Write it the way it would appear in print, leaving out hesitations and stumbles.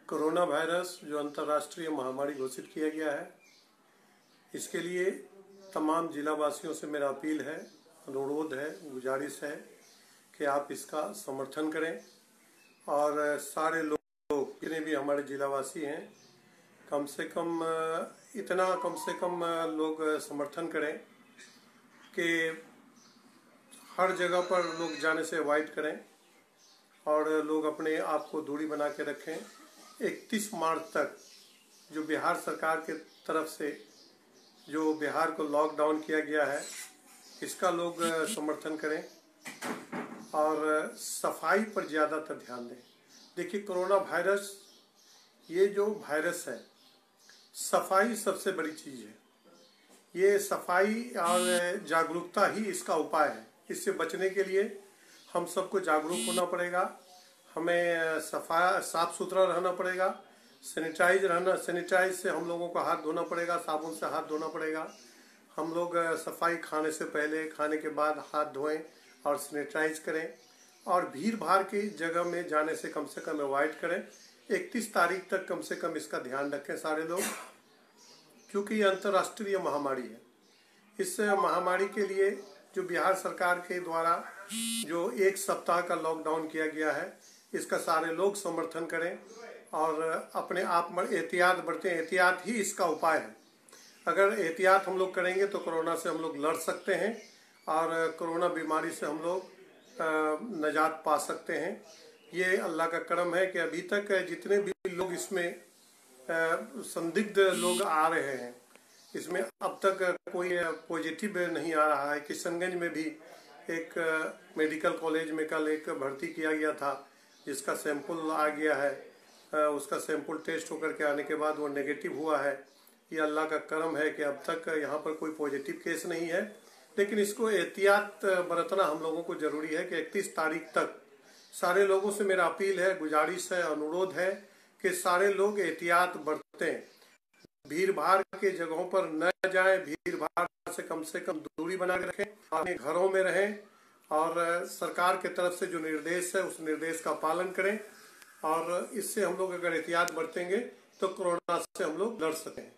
Corona virus जो अंतर्राष्ट्रीय महामारी घोषित किया गया है, इसके लिए तमाम जिला वासियों से मेरा अपील है, अनुरोध है, गुजारिश है कि आप इसका समर्थन करें और सारे लोग जितने भी हमारे जिलावासी हैं कम से कम लोग समर्थन करें कि हर जगह पर लोग जाने से अवॉइड करें और लोग अपने आप को दूरी बना के रखें। 31 मार्च तक जो बिहार सरकार के तरफ से जो बिहार को लॉकडाउन किया गया है, इसका लोग समर्थन करें और सफाई पर ज़्यादातर ध्यान दें। देखिए, कोरोना वायरस ये जो वायरस है, सफाई सबसे बड़ी चीज़ है। ये सफाई और जागरूकता ही इसका उपाय है। इससे बचने के लिए हम सबको जागरूक होना पड़ेगा, हमें साफ सुथरा रहना पड़ेगा, सैनिटाइज से हम लोगों को हाथ धोना पड़ेगा, साबुन से हाथ धोना पड़ेगा। हम लोग सफाई खाने से पहले, खाने के बाद हाथ धोएं और सैनिटाइज करें और भीड़ भाड़ की जगह में जाने से कम अवॉइड करें। 31 तारीख तक कम से कम इसका ध्यान रखें सारे लोग, क्योंकि ये अंतर्राष्ट्रीय महामारी है। इस महामारी के लिए जो बिहार सरकार के द्वारा जो 1 सप्ताह का लॉकडाउन किया गया है, इसका सारे लोग समर्थन करें और अपने आप में एहतियात बरतें। एहतियात ही इसका उपाय है। अगर एहतियात हम लोग करेंगे तो कोरोना से हम लोग लड़ सकते हैं और कोरोना बीमारी से हम लोग निजात पा सकते हैं। ये अल्लाह का करम है कि अभी तक जितने भी लोग इसमें संदिग्ध लोग आ रहे हैं, इसमें अब तक कोई पॉजिटिव नहीं आ रहा है। किशनगंज में भी एक मेडिकल कॉलेज में कल एक भर्ती किया गया था, जिसका सैंपल आ गया है। उसका सैंपल टेस्ट होकर के आने के बाद वो नेगेटिव हुआ है। ये अल्लाह का करम है कि अब तक यहाँ पर कोई पॉजिटिव केस नहीं है, लेकिन इसको एहतियात बरतना हम लोगों को जरूरी है कि 31 तारीख तक सारे लोगों से मेरा अपील है, गुजारिश है, अनुरोध है कि सारे लोग एहतियात बरतें, भीड़ भाड़ के जगहों पर न जाएं, भीड़ भाड़ से कम दूरी बना के रखें, अपने घरों में रहें और सरकार के तरफ से जो निर्देश है उस निर्देश का पालन करें। और इससे हम लोग अगर एहतियात बरतेंगे तो कोरोना से हम लोग लड़ सकें।